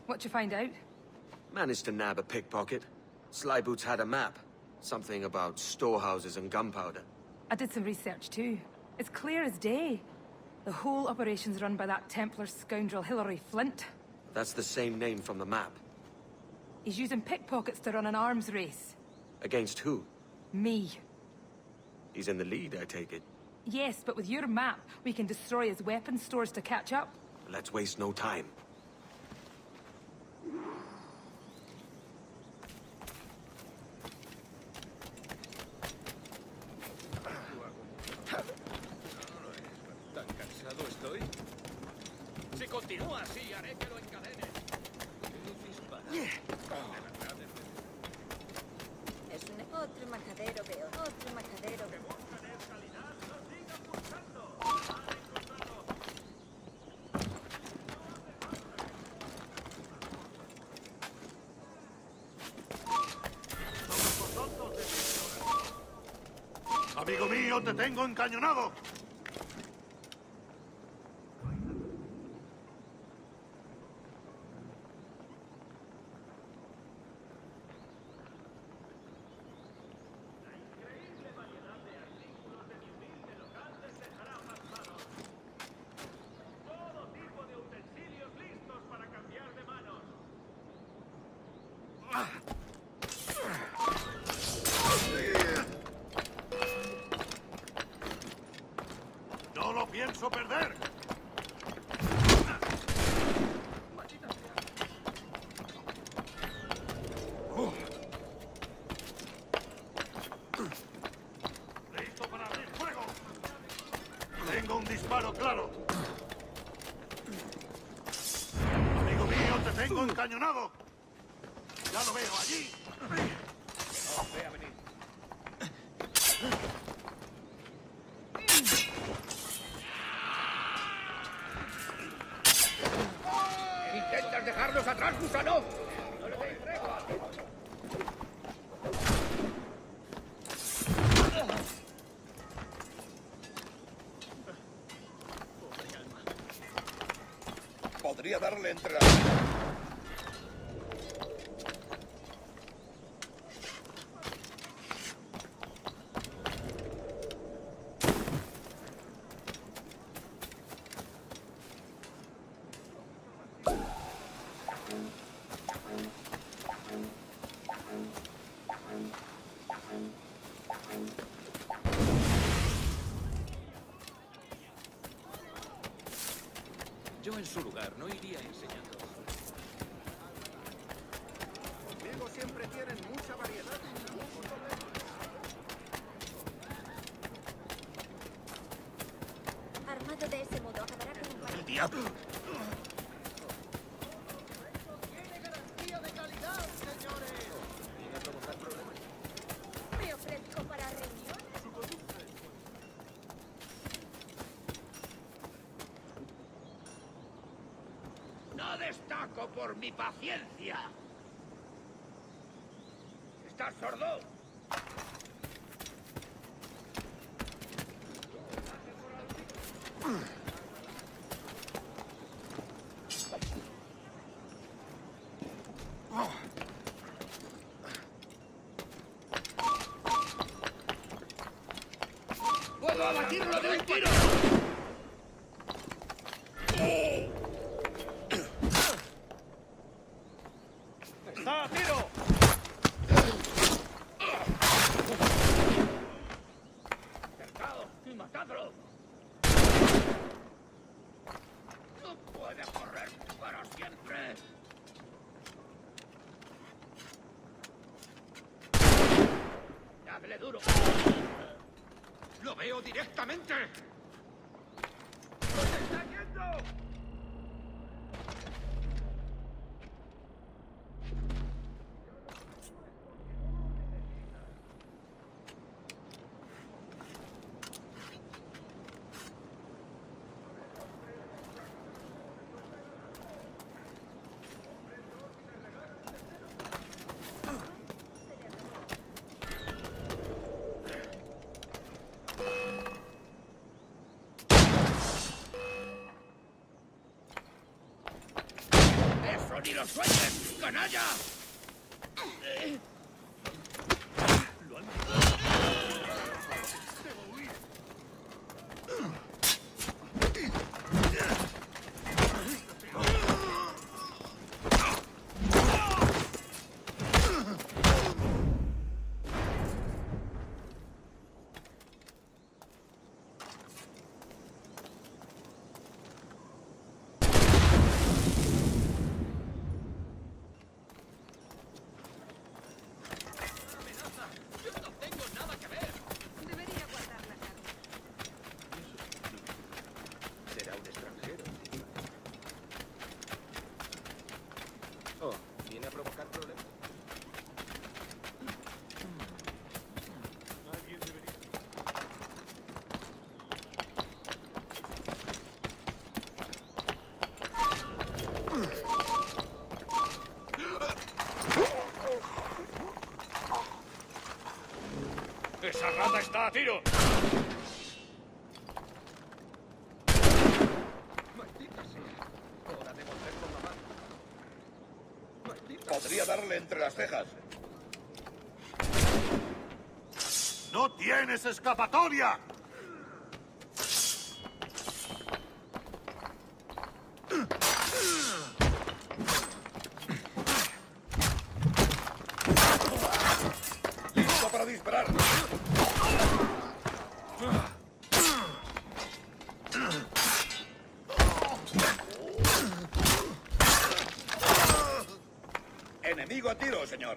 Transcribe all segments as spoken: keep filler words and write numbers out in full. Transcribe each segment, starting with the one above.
What'd you find out? Managed to nab a pickpocket. Slyboots had a map. Something about storehouses and gunpowder. I did some research too. It's clear as day. The whole operation's run by that Templar scoundrel Hilary Flint. That's the same name from the map. He's using pickpockets to run an arms race. Against who? Me. He's in the lead, I take it. Yes, but with your map, we can destroy his weapons stores to catch up. Let's waste no time. Tan cansado estoy. Si continúa así, haré que lo encadene. Es un... Otro majadero veo. Otro majadero. Amigo mío, te tengo encañonado. No lo pienso perder. Listo para abrir fuego. Tengo un disparo claro. Amigo mío, te tengo encañonado. Ya lo veo allí. No, ve a venir. ¿Intentas dejarlos atrás, gusano? ¡No le deis tregua! Pobre alma. Podría darle entre las... Yo en su lugar no iría enseñando. Conmigo siempre tienen mucha variedad. Armado de ese modo acabará con un par. ¡El diablo! ¡Tiene garantía de calidad, señores! ¿Viene a provocar problemas? Me ofrezco para reuniones. ¡No destaco por mi paciencia! ¿Estás sordo? ¡Puedo abatirlo de un tiro! ¡Está a tiro! ¡Cercaos y matadlo! ¡No puede correr para siempre! ¡Dadle duro! ¡Lo veo directamente! ¡Nos está yendo! ¡Ni lo sueñes, canalla! ¡Esa rata está a tiro! ¡Maldita sea! Hora de volver con la mano. ¡Maldita! Podría darle entre las cejas. ¡No tienes escapatoria! ¡Listo para disparar! Enemigo a tiro, señor.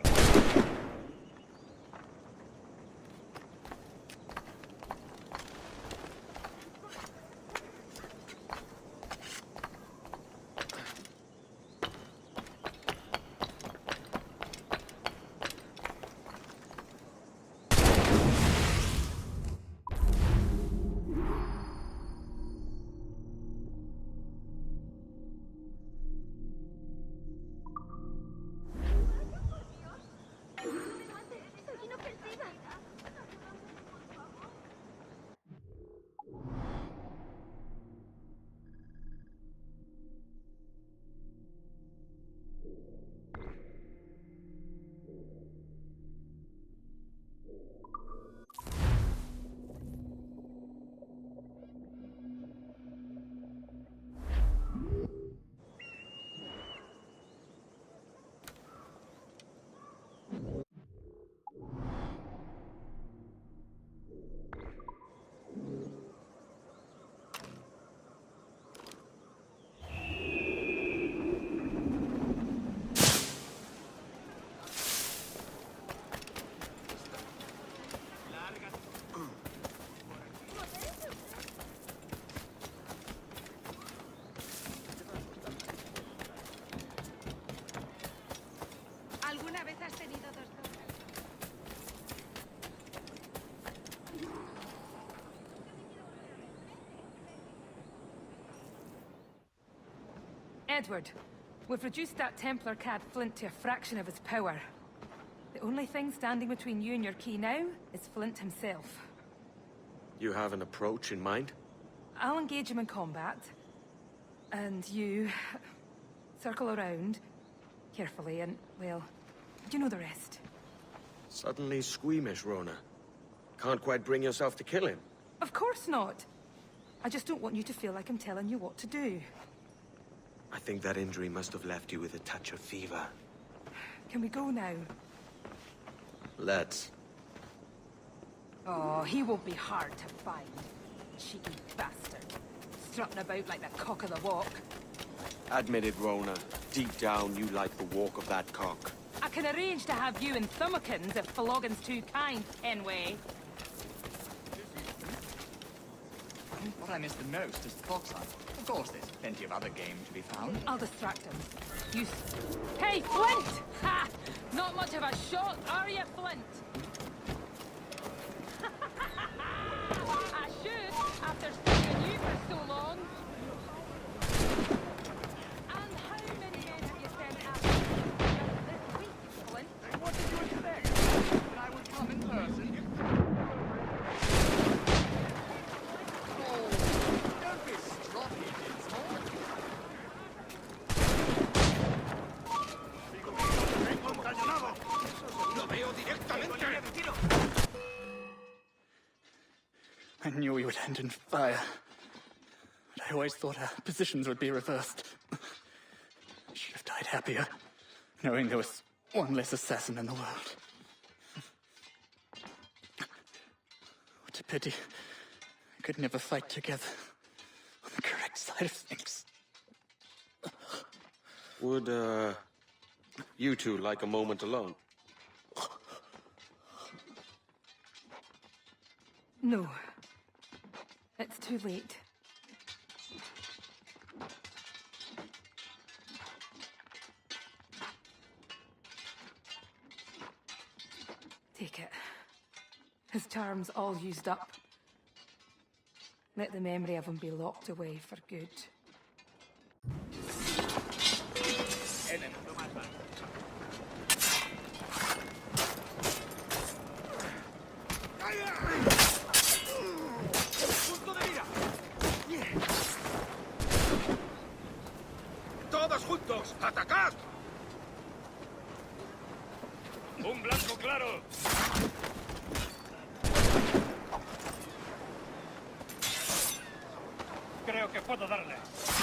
¿Alguna vez has tenido dos dobles? Edward, we've reduced that Templar cad Flint to a fraction of his power. The only thing standing between you and your key now is Flint himself. You have an approach in mind? I'll engage him in combat. And you... circle around, carefully, and, well, you know the rest. Suddenly squeamish, Rona. Can't quite bring yourself to kill him. Of course not. I just don't want you to feel like I'm telling you what to do. I think that injury must have left you with a touch of fever. Can we go now? Let's. Oh, he won't be hard to find. Cheeky bastard. Strutting about like the cock of the walk. Admit it, Rona. Deep down, you like the walk of that cock. I can arrange to have you in Thumbikins if Phlogin's too kind, Kenway. What I miss the most is the fox hunt. Of course, there's plenty of other game to be found. I'll distract him. You... Hey, Flint! Ha! Not much of a shot, are you, Flint? I should, after studying you for so long. And how many men have you sent after just this week, Flint? What did you expect? That I would come in person? Oh, don't be stroppy, Dinsmore. knew we would end in fire. But I always thought our positions would be reversed. I should have died happier, knowing there was one less assassin in the world. What a pity. We could never fight together on the correct side of things. Would, uh... you two like a moment alone? No. It's too late. Take it. His charm's all used up. Let the memory of him be locked away for good. ¡Todos juntos! ¡Atacad! ¡Un blanco claro! Creo que puedo darle.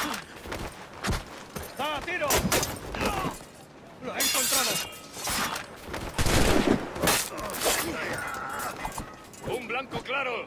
¡Está a tiro! ¡Lo he encontrado! ¡Un blanco claro!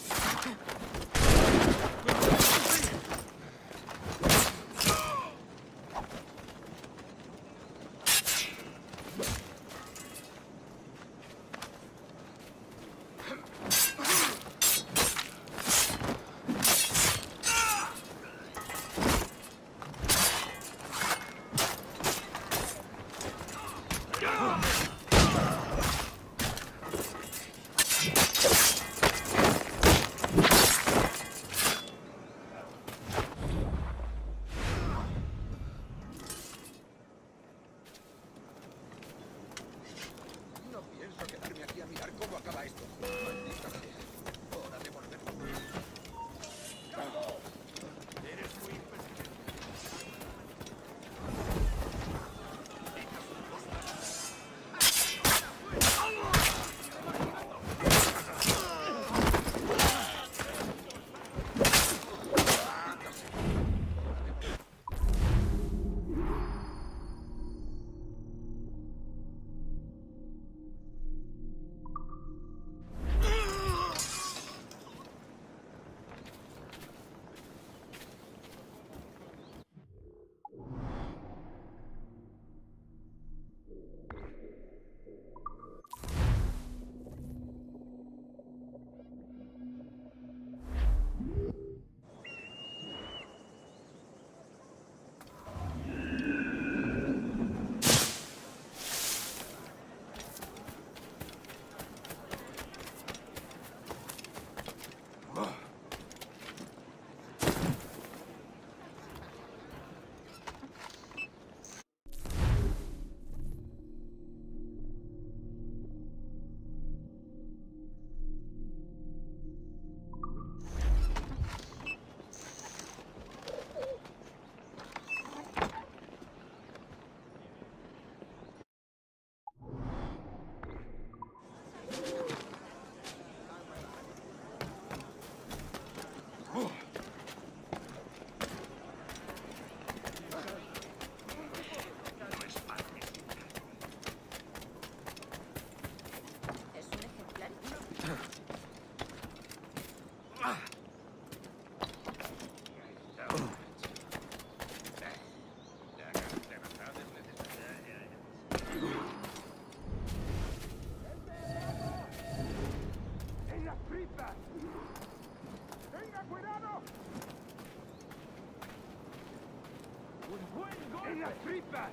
¡En las tripas!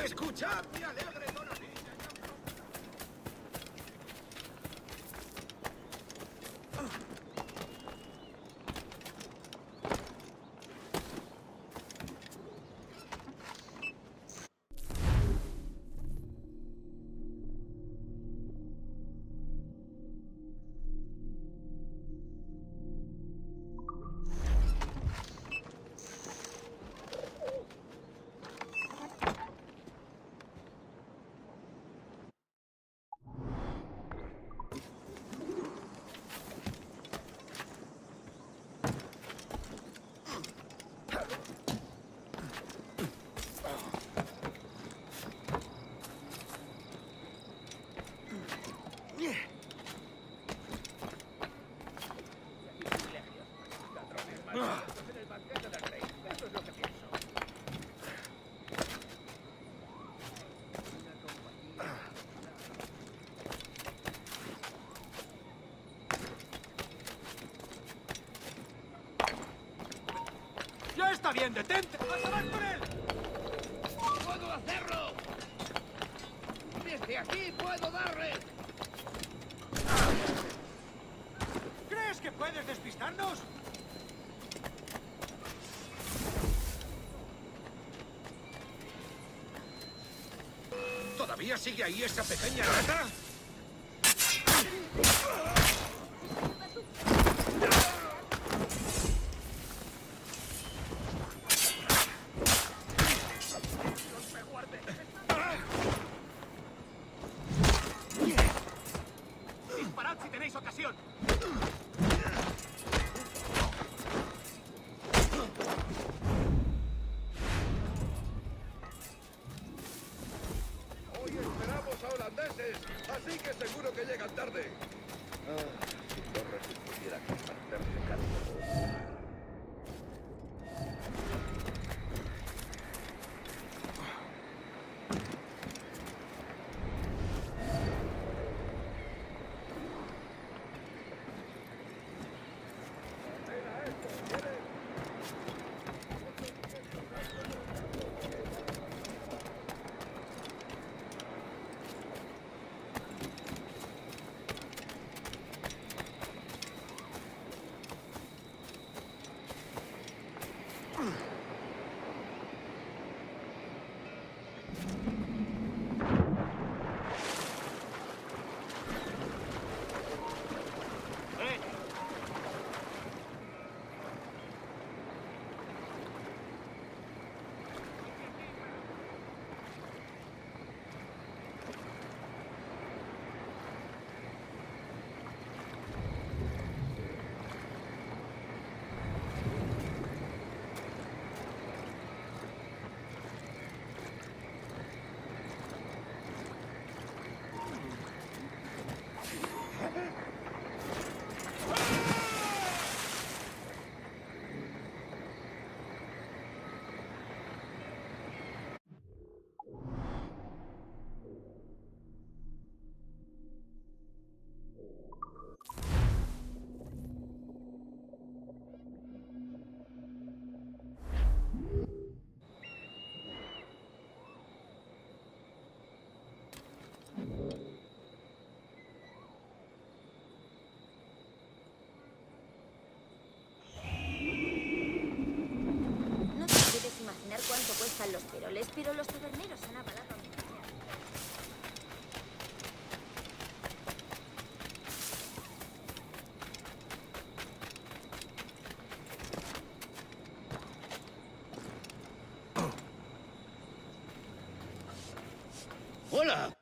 ¡Escuchad, mi alegre donadilla! ¡Ya está bien, detente! ¡Acabad con él! ¡Puedo hacerlo! ¡Desde aquí puedo darle! ¿Crees que puedes despistarnos? ¿Todavía sigue ahí esa pequeña rata? ¡Disparad si tenéis ocasión! Hoy esperamos a holandeses, así que seguro que llegan tarde. Ah, si Torres pudiera hacerse cargo. No te puedes imaginar cuánto cuestan los peroles, pero los taberneros han avalado a mi idea. ¡Hola!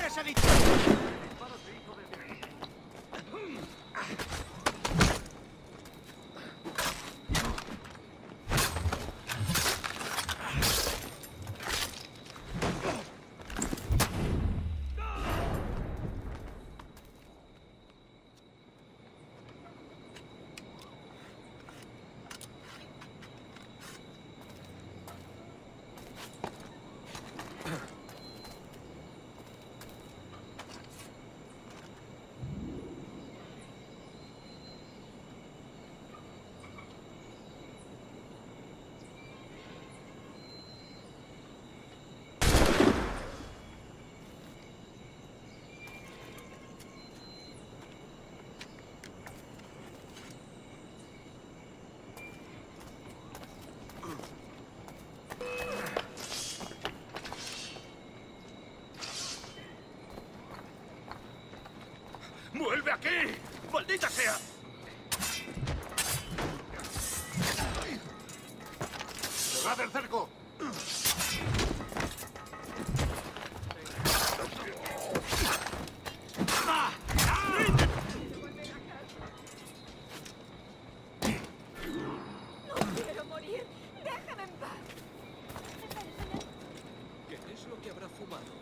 les he dicho! ¡Vuelve aquí! ¡Maldita sea! ¡Cerrad el cerco! No quiero morir. Déjame en paz. ¿Qué es lo que habrá fumado?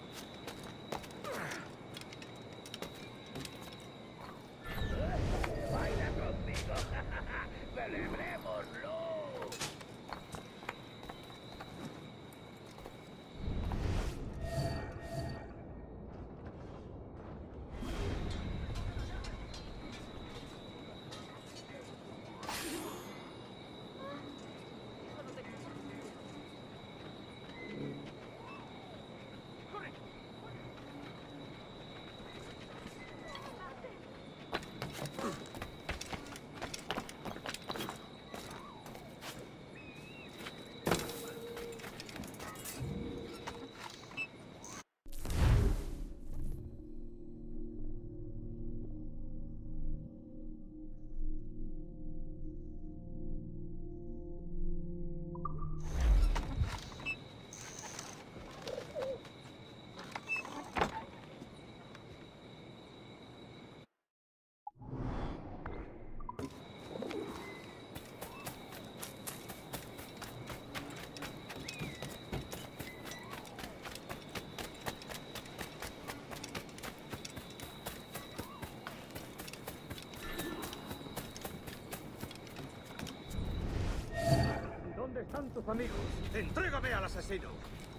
¿Dónde están tus amigos? ¡Entrégame al asesino!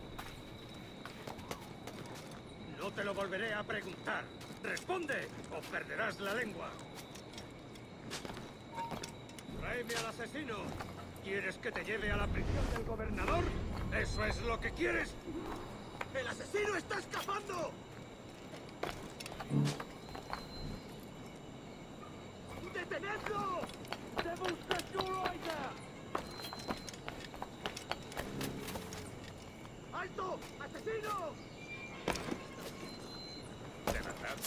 No te lo volveré a preguntar. ¡Responde o perderás la lengua! ¡Tráeme al asesino! ¿Quieres que te lleve a la prisión del gobernador? ¿Eso es lo que quieres? ¡El asesino está escapando! ¡Detenedlo! ¡Se busca Shuroida! ¡Alto! ¡Asesino! ¿De verdad?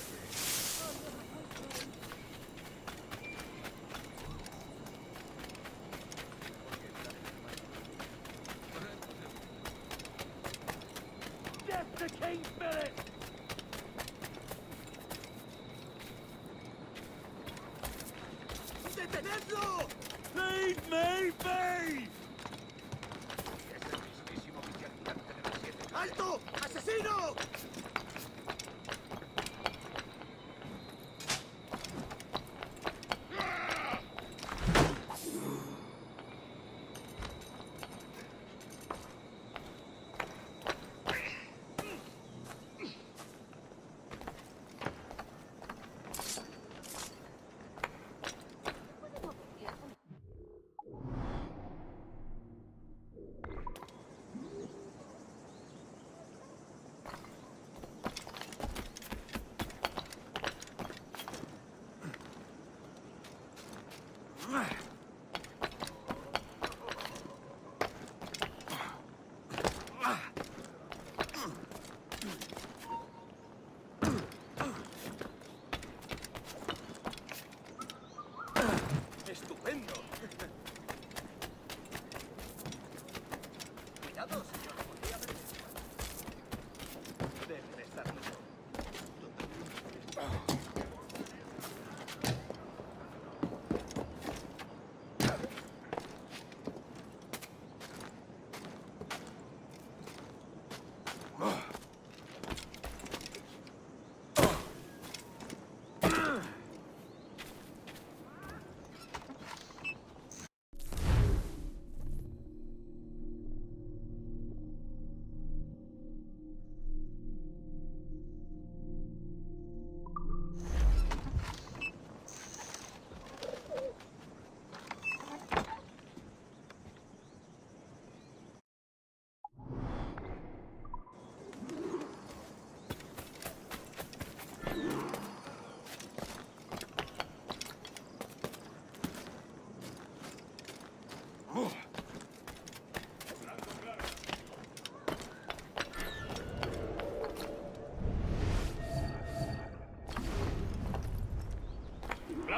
Death to King Philip! ¡Detenedlo! ¡Leave me be! Es el mismísimo vigilante de las siete. ¡Alto! ¡Asesino!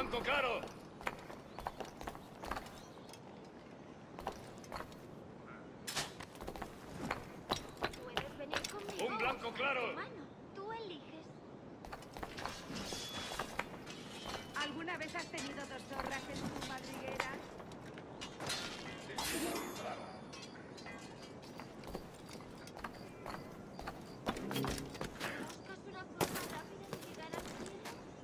blanco claro. Puedes venir conmigo. Un blanco claro. Humano, tú eliges. ¿Alguna vez has tenido dos zorras en tu madriguera? ¿Buscas una forma rápida de llegar al cielo?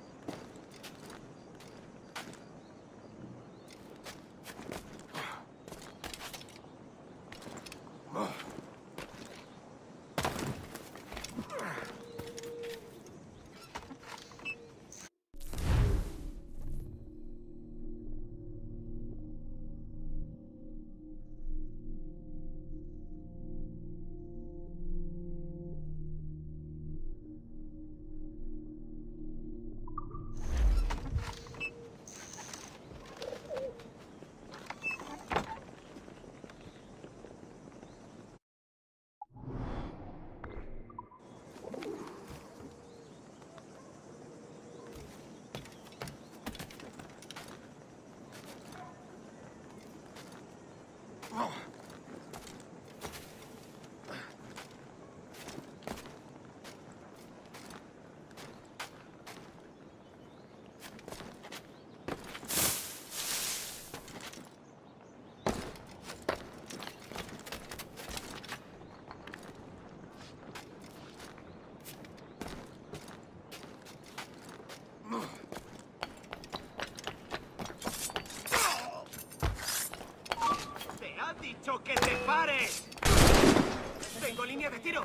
¡Te ha dicho que te pares! ¡Tengo línea de tiro!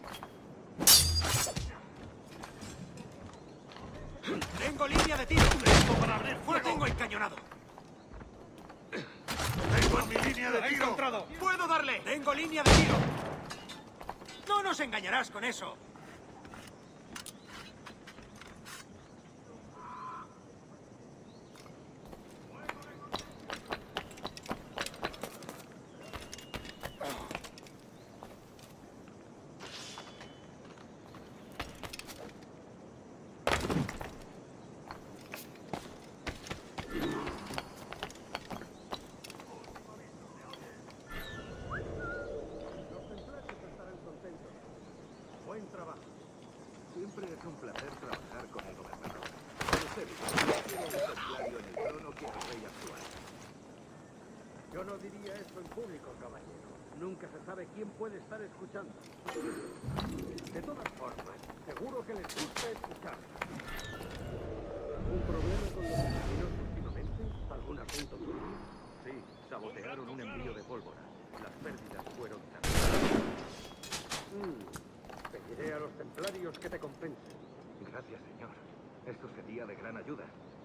¡Tengo línea de tiro! ¡Listo para abrir fuego! ¡Lo tengo encañonado! ¡Tengo mi línea de tiro! Encontrado. ¡Puedo darle! ¡Tengo línea de tiro! ¡No nos engañarás con eso! Buen trabajo. Siempre es un placer trabajar con el gobernador. Pero sé bien, tiene un templario en el trono que el rey actual. Yo no diría esto en público, caballero. Nunca se sabe quién puede estar escuchando. De todas formas, seguro que les gusta escuchar. ¿Un problema con los asesinos últimamente? ¿Algún asunto turbio? Sí, sabotearon un envío de pólvora. Las pérdidas fueron terribles. Mm. Pediré a los templarios que te compensen. Gracias, señor. Esto sería de gran ayuda.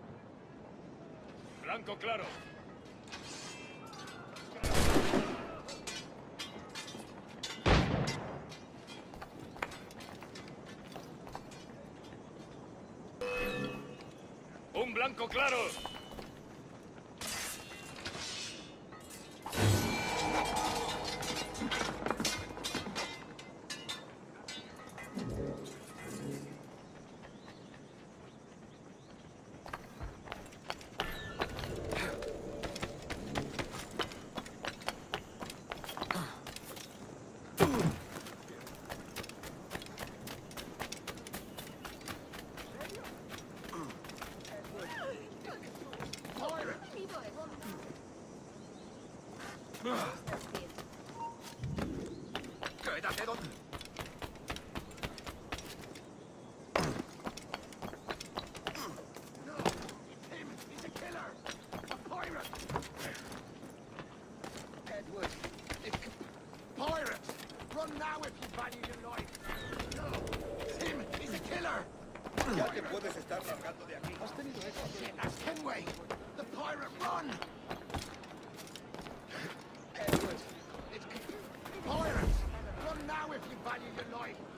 Blanco claro. Un blanco claro. Quédate donde... Him! He's a killer! A pirate! Edward! It's... Pirates! Run now if you value your life! No! Him! He's a killer! Ya te puedes estar largando de aquí. Has tenido éxito. That's Kenway! The pirate! Run! Edward! It's... Pirates! Run now if you value your life!